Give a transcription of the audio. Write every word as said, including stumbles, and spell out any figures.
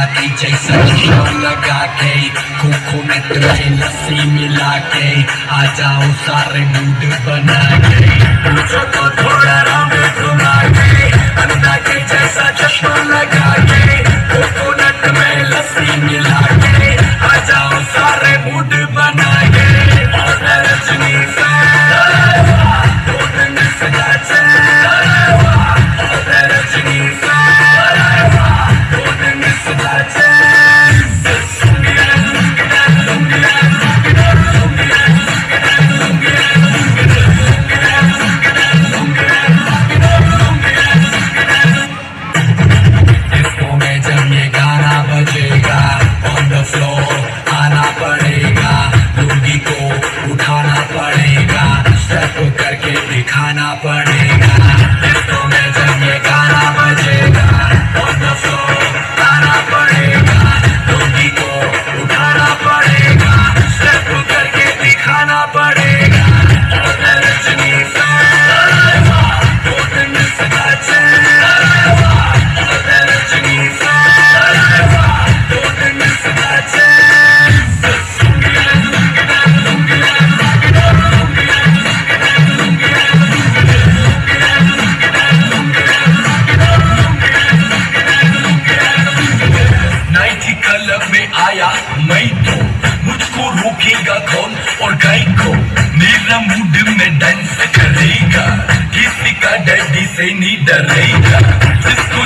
की जैसा शोर लगा के कोकोनट में लस्सी मिला के आ जाओ सारे मूड बना के पूछो तो थोड़ा राउंड घुमा के अन्ना के जैसा चश्मा लगा के कोकोनट में लस्सी मिला के आ जाओ सारे मूड बना के और रजनी से दो दिन सजा चल और रजनी से करके दिखाना पड़ेगा इसको में जब ये गाना बजेगा ऑन द फ्लोर आना पड़ेगा लोगी को उठाना पड़ेगा स्टेप करके दिखाना पड़ेगा और रजनी से दो दिन सजा चल और रजनी से दो दिन सजा चल आया मैं तो मुझको रोकेगा कौन और गाय को मेरा मूड में डांस करेगा किसी का डैडी से नहीं डरेगा जिसको